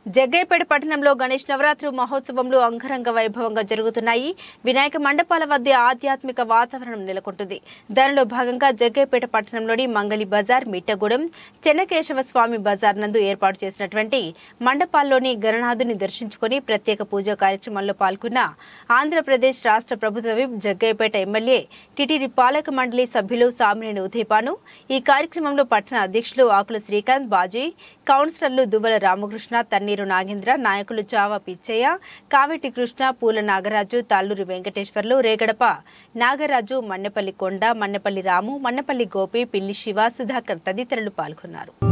జగ్గయ్యపేట పట్టణంలో గణేష్ నవరాత్రి మహోత్సవంలో అంగరంగ వైభవంగా జరుగుతున్నాయి. వినాయక మండపాల వద్ద ఆధ్యాత్మిక వాతావరణం నెలకొంటుంది. దానిలో భాగంగా జగ్గయ్యపేట పట్టణంలోని మంగళి బజార్, మిట్టగూడెం, చెన్నకేశవ స్వామి బజార్ నందు ఏర్పాటు చేసినటువంటి మండపాల్లోని గణనాథుని దర్శించుకుని ప్రత్యేక పూజా కార్యక్రమాల్లో పాల్గొన్న ఆంధ్రప్రదేశ్ రాష్ట్ర ప్రభుత్వ విప్, జగ్గయ్యపేట ఎమ్మెల్యే, టీటీడీ పాలక మండలి సభ్యులు సామినేని ఉదయపాను, ఈ కార్యక్రమంలో పట్టణ అధ్యక్షులు ఆకుల శ్రీకాంత్, బాజీ, కౌన్సిలర్లు దువ్వల రామకృష్ణ, తన్నీరు నాగేంద్ర, నాయకులు చావా పిచ్చయ్య, కావెట్టి కృష్ణ, పూల నాగరాజు, తాళ్ళూరి వెంకటేశ్వర్లు, రేగడప నాగరాజు, మన్నెపల్లి కొండ, మన్నెపల్లి రాము, మన్నెపల్లి గోపి, పిల్లి శివ, సుధాకర్ తదితరులు పాల్గొన్నారు.